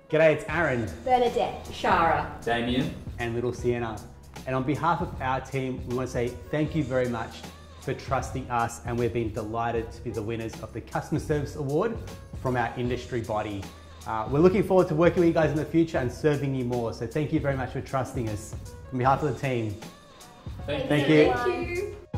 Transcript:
G'day, it's Aaron. Bernadette. Shara. Damien. And little Sienna. And on behalf of our team, we want to say thank you very much for trusting us, and we've been delighted to be the winners of the Customer Service Award from our industry body. We're looking forward to working with you guys in the future and serving you more. So thank you very much for trusting us. On behalf of the team, Thank thank you. Thank you.